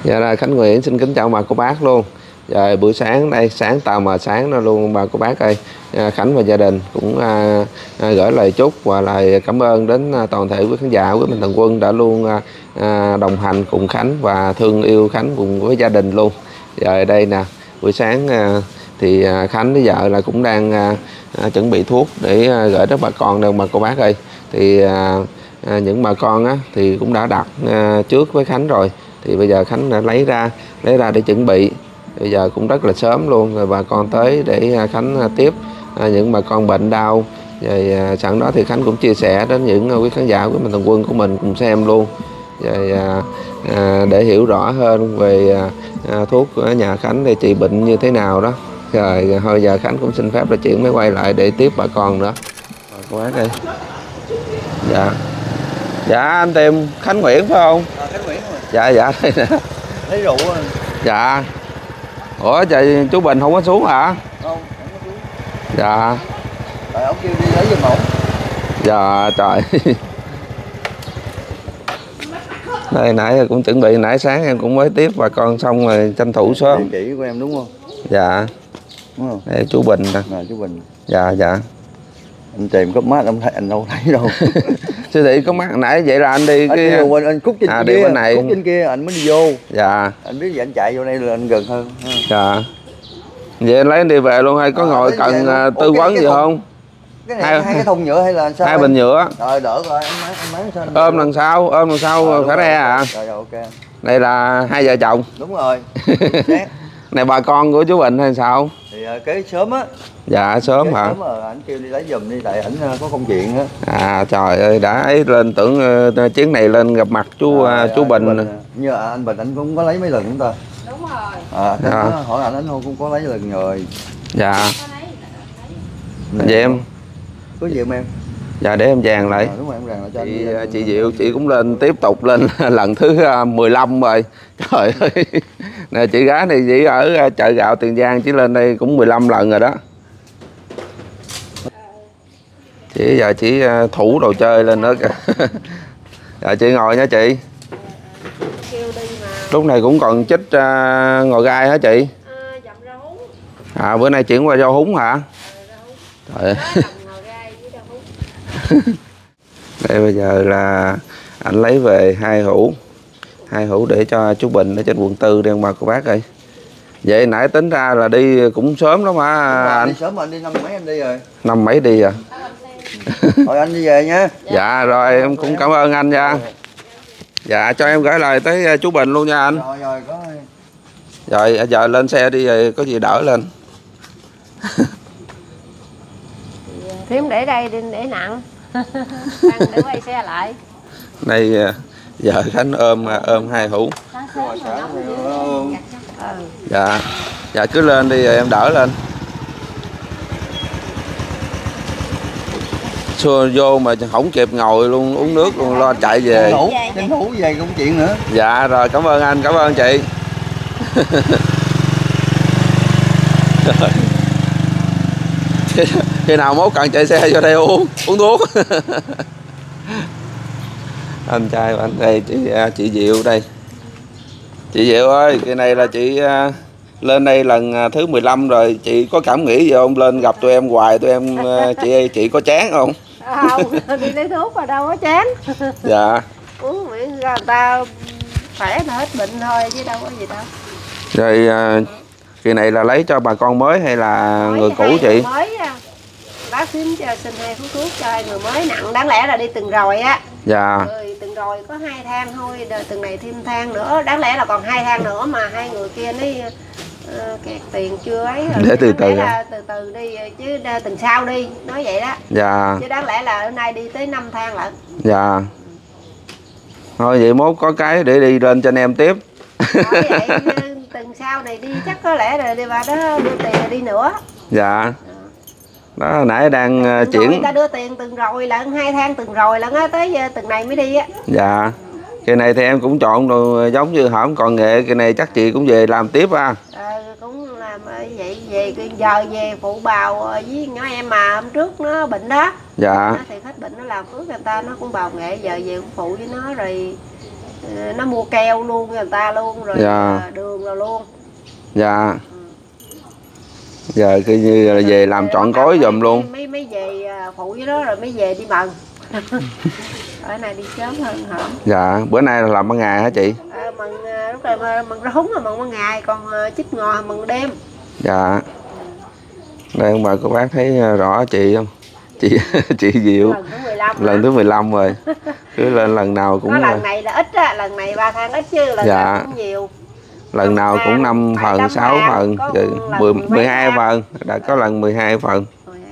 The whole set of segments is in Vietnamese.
Dạ rồi, Khánh Nguyễn xin kính chào bà cô bác luôn. Rồi buổi sáng đây, sáng tờ mờ sáng đó luôn bà cô bác ơi. Khánh và gia đình cũng gửi lời chúc và lời cảm ơn đến toàn thể quý khán giả, quý mạnh thường quân đã luôn đồng hành cùng Khánh và thương yêu Khánh cùng với gia đình luôn. Rồi đây nè, buổi sáng thì Khánh với vợ là cũng đang chuẩn bị thuốc để gửi đến bà con đâu bà cô bác ơi. Thì những bà con á thì cũng đã đặt trước với Khánh rồi, thì bây giờ Khánh đã lấy ra để chuẩn bị. Bây giờ cũng rất là sớm luôn rồi, bà con tới để Khánh tiếp những bà con bệnh đau. Rồi sẵn đó thì Khánh cũng chia sẻ đến những quý khán giả của mạnh thường quân của mình cùng xem luôn, rồi để hiểu rõ hơn về thuốc của nhà Khánh để trị bệnh như thế nào đó. Rồi thôi giờ Khánh cũng xin phép là chuyển máy quay lại để tiếp bà con nữa. Cô bác ơi. Dạ. Dạ anh tìm Khánh Nguyễn phải không? Khánh Nguyễn rồi. Dạ đây nè. Lấy rượu rồi. Dạ. Ủa trời, chú Bình không có xuống hả? Không có xuống. Dạ. Tại ông kêu đi lấy giùm ổng. Dạ trời. Đây nãy cũng chuẩn bị, nãy sáng em cũng mới tiếp bà con xong rồi tranh thủ sớm. Địa chỉ của em đúng không? Dạ. Đúng không? Đây chú Bình nè. Chú Bình. Dạ dạ. Anh tìm có mát ông thấy anh đâu thấy đâu. Siêu thị có mắt nãy vậy là anh đi anh cái quên anh Cúc trên kia, đi bên này. Cúc trên kia anh mới đi vô. Dạ. Anh biết gì anh chạy vô đây là anh gần hơn. Dạ. Vậy anh lấy anh đi về luôn hay có ngồi cần tư vấn gì không? Cái này hai cái thùng nhựa hay là sao? Hai bình nhựa. Rồi đỡ rồi anh máy sao? Ôm đằng sau khả re à? Rồi ok. Đây là hai vợ chồng. Đúng rồi. Này bà con của chú Bình hay sao? Thì cái sớm á. Dạ sớm hả? Sớm rồi anh kêu đi lấy giùm đi, tại ảnh có công chuyện á. À trời ơi, đã ấy lên tưởng chuyến này lên gặp mặt chú Bình. Như anh Bình anh cũng có lấy mấy lần chúng ta. Đúng rồi. Dạ. Hỏi anh cũng có lấy lần rồi. Dạ. Vậy em. Có gì không em? Dạ để em dàn lại. Đúng rồi, em dàn lại cho anh. Chị Diệu chị cũng lên tiếp tục lên lần thứ 15 rồi. Trời ơi. Nè chị gái này chỉ ở chợ gạo Tiền Giang, chỉ lên đây cũng 15 lần rồi đó. Chị giờ chị thủ đồ chơi lên nữa kìa. Dạ chị ngồi nha chị. Lúc này cũng còn chích ngồi gai hả chị? À bữa nay chuyển qua rau húng hả? Trời. Đây bây giờ là anh lấy về hai hũ để cho chú Bình ở trên quận 4 đi ông bà cô bác ơi. Vậy nãy tính ra là đi cũng sớm lắm hả anh? Đi sớm mà anh đi năm mấy anh đi rồi. Năm mấy đi à? Thôi anh đi về nha. Dạ rồi em cũng cảm ơn anh nha. Dạ cho em gửi lời tới chú Bình luôn nha anh. Rồi có. Rồi giờ lên xe đi rồi có gì đỡ lên. Thím để đây để nặng. Để quay xe lại. Đây giờ Khánh ôm hai hũ. Dạ. Dạ cứ lên đi rồi em đỡ lên. Xua vô mà không kịp ngồi luôn, uống nước luôn, lo chạy về. Tranh thủ về công chuyện nữa. Dạ rồi cảm ơn anh, cảm ơn chị. Khi nào mốt cần chạy xe vô đây uống thuốc. Anh trai của anh đây, chị Diệu đây. Chị Diệu ơi, cái này là chị lên đây lần thứ 15 rồi, chị có cảm nghĩ gì không? Lên gặp tụi em hoài, tụi em chị có chán không? Không, đi lấy thuốc mà đâu có chán. Dạ. Uống miệng người ta khỏe là hết bệnh thôi chứ đâu có gì đâu. Rồi kỳ này là lấy cho bà con mới hay là người cũ chị? Mới bác xin hai thuốc cho hai người mới nặng, đáng lẽ là đi từng rồi á. Dạ. Từng rồi có 2 thang thôi, từng này thêm thang nữa, đáng lẽ là còn 2 thang nữa mà hai người kia nó kẹt tiền chưa ấy rồi. Để từ từ từ đi chứ tuần sau đi, nói vậy đó. Dạ. Chứ đáng lẽ là hôm nay đi tới 5 thang lận. Dạ. Thôi vậy mốt có cái để đi lên cho anh em tiếp. Nói vậy tuần sau này đi chắc có lẽ là đi vào đó đưa tiền là đi nữa. Dạ. Đó nãy đang chuyển. Người ta đưa tiền từng rồi lận, 2 thang từng rồi lận á, tới tuần này mới đi á. Dạ. Cái này thì em cũng chọn đồ giống như hổm còn nghệ, cái này chắc chị cũng về làm tiếp à. Cũng làm vậy, về giờ về phụ bào với nhỏ em mà hôm trước nó bệnh đó. Dạ. Thì hết bệnh nó làm phước người ta, nó cũng bào nghệ, giờ về cũng phụ với nó rồi nó mua keo luôn người ta luôn rồi. Dạ. Đường rồi luôn. Dạ. Giờ cứ như là về làm trọn gói giùm luôn. Mấy về phụ với đó rồi mới về đi mần. Ở này đi sớm hơn hả? Dạ, bữa nay là làm ban ngày hả chị? Mần lúc này mần rau húng là mần ban ngày, còn chích ngò mần đêm. Dạ. Đây ông bà cô bác thấy rõ chị không? Chị Diệu. Lần thứ 15 rồi. Cứ lên lần nào cũng. Có lần này là ít á, lần này 3 tháng ít chứ lần nào cũng nhiều. Lần nào cũng 5 phần, 6 phần, 12 phần, đã có lần 12 phần.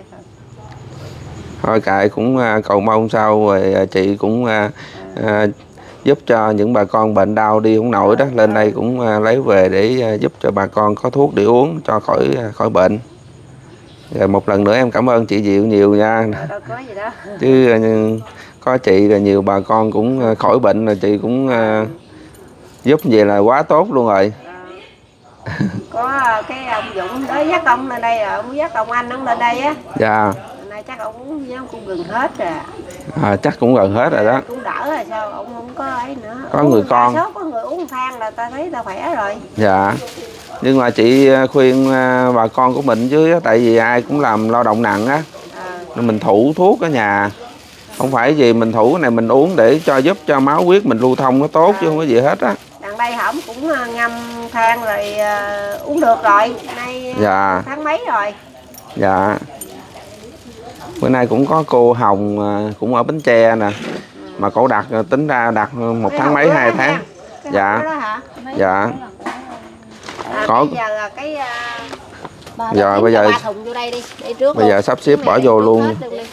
Thôi kệ, cũng cầu mong sau rồi chị cũng giúp cho những bà con bệnh đau đi không nổi đó, lên đây cũng lấy về để giúp cho bà con có thuốc để uống cho khỏi bệnh. Rồi một lần nữa em cảm ơn chị Diệu nhiều nha. Đâu có gì đó. Chứ có chị là nhiều bà con cũng khỏi bệnh rồi chị cũng giúp về là quá tốt luôn rồi. Có cái ông Dũng tới dắt ông lên đây rồi, ông dắt ông anh ông lên đây á. Dạ. Nay chắc ông uống với ông cũng gần hết rồi. Chắc cũng gần hết rồi đó. Cũng đỡ rồi sao, ông không có ấy nữa. Có người con. Có người uống than là ta thấy ta khỏe rồi. Dạ. Nhưng mà chị khuyên bà con của mình chứ, tại vì ai cũng làm lao động nặng á. Mình thủ thuốc ở nhà. Không phải gì mình thủ cái này mình uống để cho giúp cho máu huyết mình lưu thông nó tốt chứ không có gì hết á. Đằng đây hổng cũng ngâm than rồi uống được rồi. Nay dạ. Tháng mấy rồi. Dạ. Bữa nay cũng có cô Hồng cũng ở Bến Tre nè. Mà cổ đặt tính ra đặt 1 tháng mấy 2 tháng. Dạ. Dạ. Có bây giờ là cái giờ bây giờ thùng vô đây đi, để trước bây giờ sắp xếp bỏ vô luôn.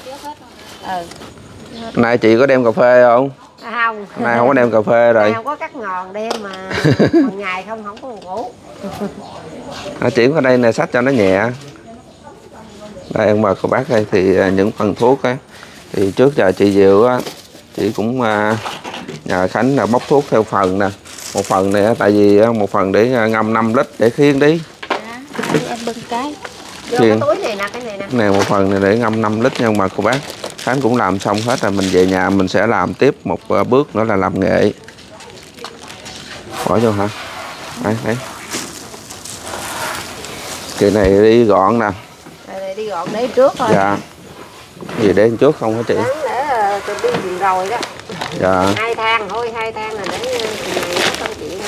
Nay chị có đem cà phê không? Không. Nay không có đem cà phê rồi. Không có cắt ngòn đem mà ngày không có ngủ. Chuyển qua đây nè, xách cho nó nhẹ. Đây ông bà cô bác đây thì những phần thuốc á thì trước giờ chị Diệu á chị cũng nhờ Khánh là bốc thuốc theo phần nè. Một phần này tại vì một phần để ngâm 5 lít để khiêng đi. Em bưng cái. Cái túi này nè, cái này nè. Này một phần này để ngâm 5 lít nha ông bà cô bác. Khánh cũng làm xong hết rồi, mình về nhà mình sẽ làm tiếp một bước nữa là làm nghệ. Bỏ vô hả? Đấy. Cái này đi gọn nè. Đi gọn để trước thôi. Dạ. Gì để trước không hả chị? Để tôi đi tìm rồi đó. Dạ. 2 thang thôi, 2 thang là để con chuyện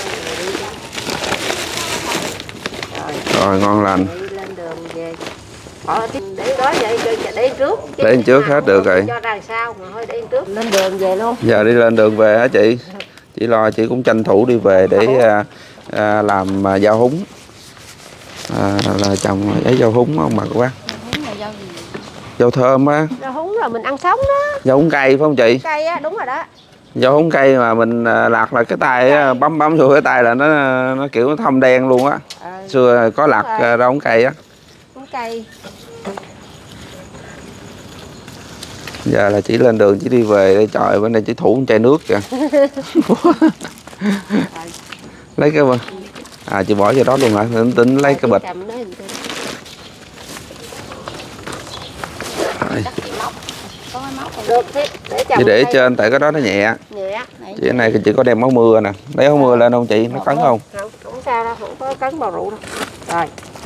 rồi ngon lành. Lên đường về. Để đó vậy để trước. Để trước hết được rồi. Cho ra sao mà thôi để trước. Lên đường về luôn. Giờ đi lên đường về hả chị? Chị lo chị cũng tranh thủ đi về để làm rau húng. Là trồng ấy rau húng không bà cô bác? Rau thơm á. Rau húng là mình ăn sống đó. Rau húng cây phải không chị? Cây á, đúng rồi đó. Rau húng cây mà mình lạc là cái tay bấm vô cái tay là nó kiểu nó thâm đen luôn á. Xưa có lạc rau húng cây á. Húng cây. Giờ là chỉ lên đường chỉ đi về đây, trời bên đây chỉ thủ một chai nước kìa. Lấy cái chị bỏ vô đó luôn hả? Tính lấy cái bịch. Chị để trên tại cái đó nó nhẹ. Chị cái này chị có đem áo mưa nè. Lấy áo mưa lên không chị? Nó cấn không? Không sao đâu, không có cấn bao rượu đâu. Rồi.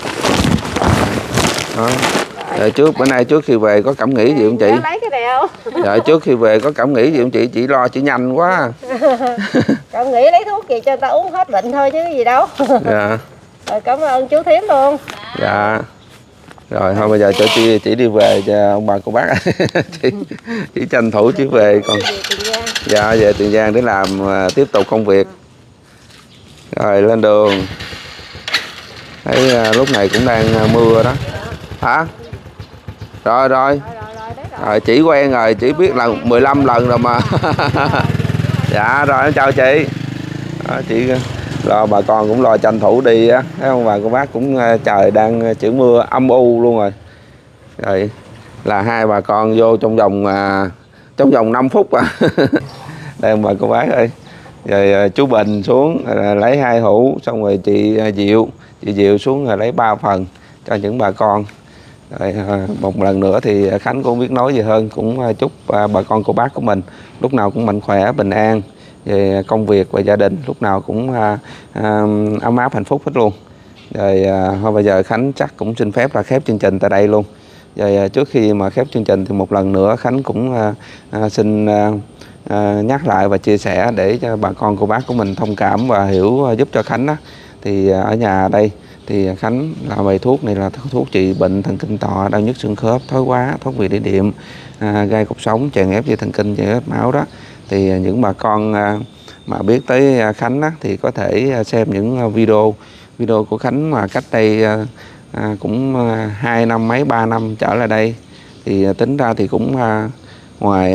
Đó. Rồi bữa nay trước khi về có cảm nghĩ gì không chị? Lấy cái này không? Rồi trước khi về có cảm nghĩ gì không chị? Chị lo chị nhanh quá. Cảm nghĩ lấy thuốc gì cho ta uống hết bệnh thôi chứ gì đâu. Dạ. Rồi cảm ơn chú Thiếm luôn. Dạ. Rồi thôi bây giờ cho chị đi về cho ông bà cô bác. chị tranh thủ chị về còn. Dạ về Tiền Giang để làm tiếp tục công việc. Rồi lên đường. Thấy lúc này cũng đang mưa đó. Hả? Rồi. Rồi chỉ quen rồi, chỉ biết là 15 lần rồi mà. Dạ rồi em chào chị. Đó, chị lo bà con cũng lo tranh thủ đi á, thấy không bà cô bác cũng trời đang chữ mưa âm u luôn rồi. Rồi là hai bà con vô trong vòng 5 phút à. Đây ông bà cô bác ơi. Rồi chú Bình xuống lấy 2 hũ, xong rồi chị Diệu xuống rồi lấy 3 phần cho những bà con. Rồi một lần nữa thì Khánh cũng không biết nói gì hơn, cũng chúc bà con cô bác của mình lúc nào cũng mạnh khỏe bình an, về công việc và gia đình, lúc nào cũng ấm áp hạnh phúc hết luôn. Rồi thôi bây giờ Khánh chắc cũng xin phép là khép chương trình tại đây luôn. Rồi trước khi mà khép chương trình thì một lần nữa Khánh cũng xin nhắc lại và chia sẻ để cho bà con cô bác của mình thông cảm và hiểu giúp cho Khánh đó. Thì ở nhà đây thì Khánh là bài thuốc này là thuốc trị bệnh thần kinh tọa, đau nhức xương khớp, thoái hóa, thoát vị đĩa đệm, gai cột sống, chèn ép dây thần kinh, chèn ép máu đó. Thì những bà con mà biết tới Khánh đó, thì có thể xem những video của Khánh mà cách đây cũng 2 năm mấy 3 năm trở lại đây. Thì tính ra thì cũng ngoài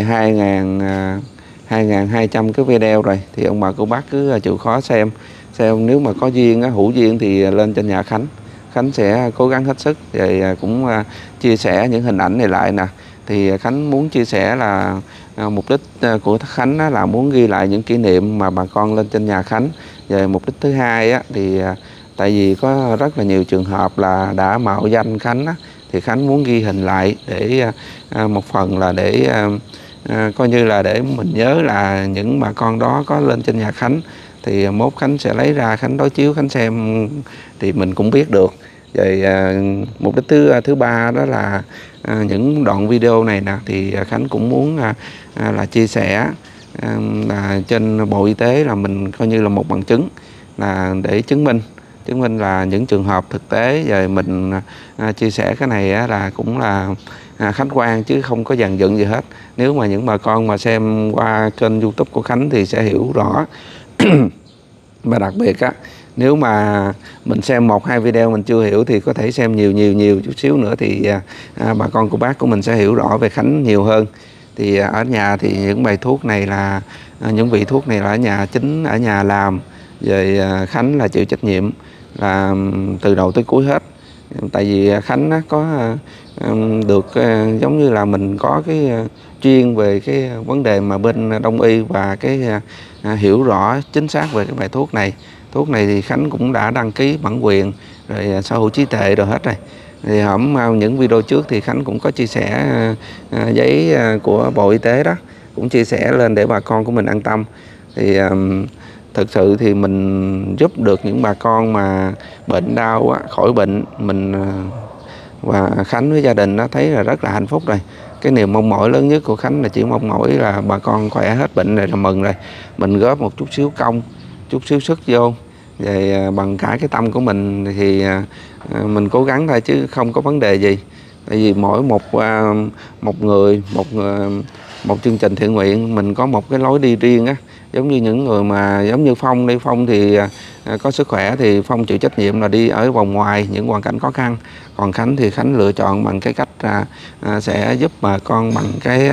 2.200 cái video rồi. Thì ông bà cô bác cứ chịu khó xem nếu mà có duyên hữu duyên thì lên trên nhà Khánh sẽ cố gắng hết sức. Rồi cũng chia sẻ những hình ảnh này lại nè. Thì Khánh muốn chia sẻ là mục đích của Khánh là muốn ghi lại những kỷ niệm mà bà con lên trên nhà Khánh. Về mục đích thứ hai thì tại vì có rất là nhiều trường hợp là đã mạo danh Khánh thì Khánh muốn ghi hình lại để một phần là để coi như là để mình nhớ là những bà con đó có lên trên nhà Khánh, thì mốt Khánh sẽ lấy ra Khánh đối chiếu Khánh xem thì mình cũng biết được. Rồi mục đích thứ ba đó là những đoạn video này nè thì Khánh cũng muốn là chia sẻ là trên Bộ Y tế là mình coi như là một bằng chứng là để chứng minh là những trường hợp thực tế. Rồi mình chia sẻ cái này là cũng là khách quan chứ không có dàn dựng gì hết. Nếu mà những bà con mà xem qua kênh YouTube của Khánh thì sẽ hiểu rõ. Và đặc biệt nếu mà mình xem 1-2 video mình chưa hiểu thì có thể xem nhiều chút xíu nữa thì bà con cô bác của mình sẽ hiểu rõ về Khánh nhiều hơn. Thì ở nhà thì những bài thuốc này là những vị thuốc này là ở nhà chính, ở nhà làm, rồi Khánh là chịu trách nhiệm là từ đầu tới cuối hết. Tại vì Khánh có được giống như là mình có cái chuyên về cái vấn đề mà bên đông y và cái hiểu rõ chính xác về cái bài thuốc này. Thuốc này thì Khánh cũng đã đăng ký bản quyền rồi sở hữu trí tuệ rồi hết rồi. Thì những video trước thì Khánh cũng có chia sẻ giấy của Bộ Y tế đó, cũng chia sẻ lên để bà con của mình an tâm. Thì thực sự thì mình giúp được những bà con mà bệnh đau khỏi bệnh, mình và Khánh với gia đình nó thấy là rất là hạnh phúc rồi. Cái niềm mong mỏi lớn nhất của Khánh là chỉ mong mỏi là bà con khỏe hết bệnh này là mừng rồi. Mình góp một chút xíu công, chút xíu sức vô, rồi bằng cả cái tâm của mình thì mình cố gắng thôi chứ không có vấn đề gì. Tại vì mỗi một chương trình thiện nguyện mình có một cái lối đi riêng giống như những người mà giống như Phong đi, Phong thì có sức khỏe thì Phong chịu trách nhiệm là đi ở vòng ngoài những hoàn cảnh khó khăn. Còn Khánh thì Khánh lựa chọn bằng cái cách sẽ giúp bà con bằng cái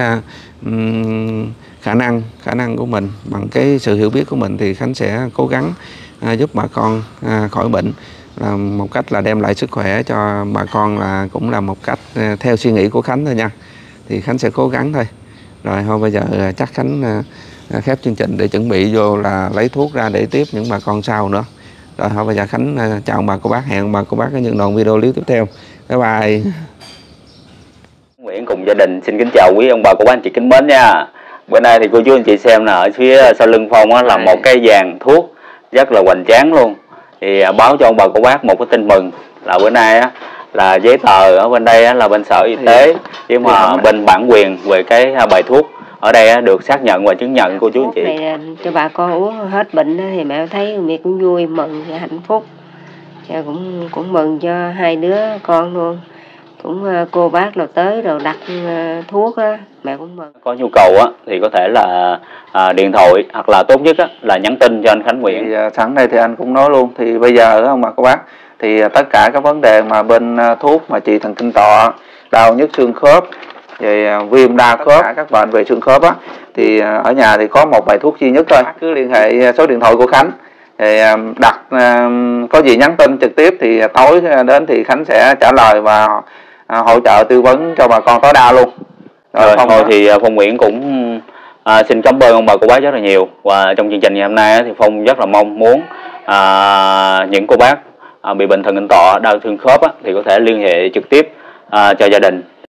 khả năng của mình, bằng cái sự hiểu biết của mình thì Khánh sẽ cố gắng giúp bà con khỏi bệnh, là một cách là đem lại sức khỏe cho bà con, là cũng là một cách theo suy nghĩ của Khánh thôi nha. Thì Khánh sẽ cố gắng thôi. Rồi thôi bây giờ chắc Khánh khép chương trình để chuẩn bị vô là lấy thuốc ra để tiếp những bà con sau nữa. Rồi thôi bây giờ Khánh chào bà cô bác, hẹn bà cô bác ở những đoạn video clip tiếp theo. Bye bye. Nguyễn cùng gia đình xin kính chào quý ông bà cô bác anh chị kính mến nha. Bữa nay thì cô chú anh chị xem là ở phía sau lưng Phong là một cái dàn thuốc rất là hoành tráng luôn. Thì báo cho ông bà cô bác một cái tin mừng là bữa nay là giấy tờ ở bên đây là bên Sở Y tế, chứ mà bên bản quyền về cái bài thuốc ở đây được xác nhận và chứng nhận cô chú anh chị. Này cho bà con uống hết bệnh thì mẹ thấy mẹ cũng vui, mừng và hạnh phúc. Cũng mừng cho hai đứa con luôn. Cũng cô bác nào tới rồi đặt thuốc mẹ cũng mừng. Có nhu cầu thì có thể là điện thoại hoặc là tốt nhất là nhắn tin cho anh Khánh Nguyễn. Thì sẵn đây thì anh cũng nói luôn, thì bây giờ ông bà cô bác thì tất cả các vấn đề mà bên thuốc mà trị thần kinh tọa, đau nhức xương khớp, rồi viêm đa khớp, các bệnh về xương khớp thì ở nhà thì có một bài thuốc duy nhất thôi. Cứ liên hệ số điện thoại của Khánh thì đặt có gì nhắn tin trực tiếp thì tối đến thì Khánh sẽ trả lời và hỗ trợ tư vấn cho bà con tối đa luôn. Rồi thôi thì Phong Nguyễn cũng xin cảm ơn ông bà cô bác rất là nhiều. Và trong chương trình ngày hôm nay thì Phong rất là mong muốn những cô bác bị bệnh thần kinh tọa, đau xương khớp thì có thể liên hệ trực tiếp cho gia đình